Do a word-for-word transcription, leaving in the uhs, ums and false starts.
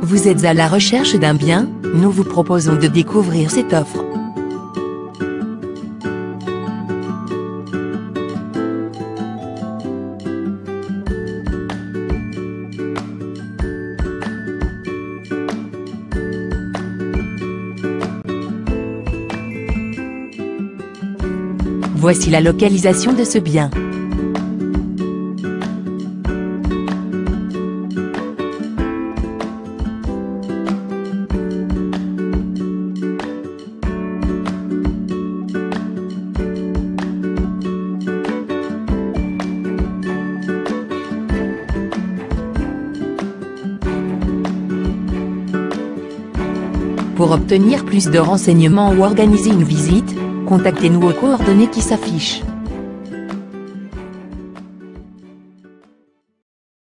Vous êtes à la recherche d'un bien? Nous vous proposons de découvrir cette offre. Voici la localisation de ce bien. Pour obtenir plus de renseignements ou organiser une visite, contactez-nous aux coordonnées qui s'affichent.